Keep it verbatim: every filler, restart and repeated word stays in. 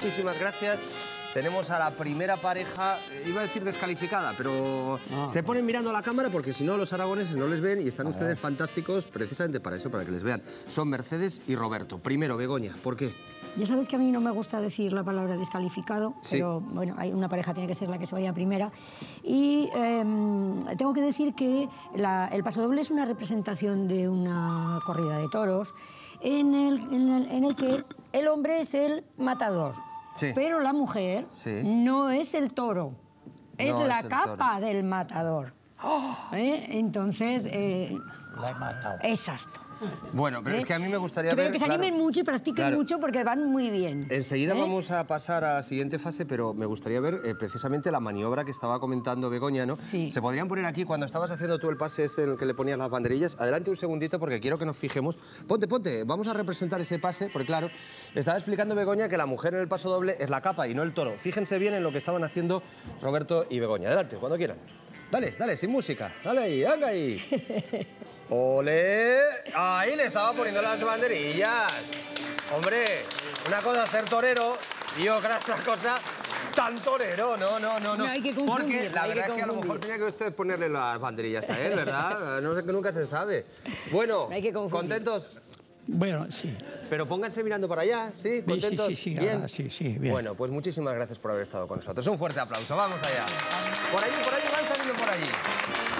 muchísimas gracias. Tenemos a la primera pareja, eh, iba a decir descalificada, pero ah. se ponen mirando a la cámara porque si no los aragoneses no les ven y están ah. ustedes fantásticos precisamente para eso, para que les vean. Son Mercedes y Roberto. Primero, Begoña, ¿por qué? Ya sabes que a mí no me gusta decir la palabra descalificado, sí. pero bueno, hay una pareja tiene que ser la que se vaya primera. Y eh, tengo que decir que la, el pasodoble es una representación de una corrida de toros en el, en el, en el que el hombre es el matador. Sí. Pero la mujer sí. no es el toro, es no la es capa toro. del matador. Oh. ¿Eh? Entonces... Eh, la he matado. Exacto. Bueno, pero ¿Eh? es que a mí me gustaría Creo ver... que se animen claro, mucho y practiquen claro. mucho porque van muy bien. Enseguida ¿Eh? vamos a pasar a la siguiente fase, pero me gustaría ver eh, precisamente la maniobra que estaba comentando Begoña, ¿no? Sí. Se podrían poner aquí, cuando estabas haciendo tú el pase ese en el que le ponías las banderillas. Adelante un segundito porque quiero que nos fijemos. Ponte, ponte, vamos a representar ese pase, porque claro, estaba explicando Begoña que la mujer en el paso doble es la capa y no el toro. Fíjense bien en lo que estaban haciendo Roberto y Begoña. Adelante, cuando quieran. Dale, dale, sin música. Dale ahí, venga ahí. ¡Ole! Ahí le estaba poniendo las banderillas. Hombre, una cosa es ser torero y otra cosa tan torero. No, no, no, no. No hay que confundir. Porque la verdad es que a lo mejor tenía que usted ponerle las banderillas a él, ¿verdad? No sé, que nunca se sabe. Bueno, ¿contentos? Bueno, sí. Pero pónganse mirando para allá, ¿sí? ¿Contentos? Sí, sí, sí, ¿Bien? Ahora, sí, sí, bien. Bueno, pues muchísimas gracias por haber estado con nosotros. Un fuerte aplauso. Vamos allá. Por allí, por allí, van saliendo por allí.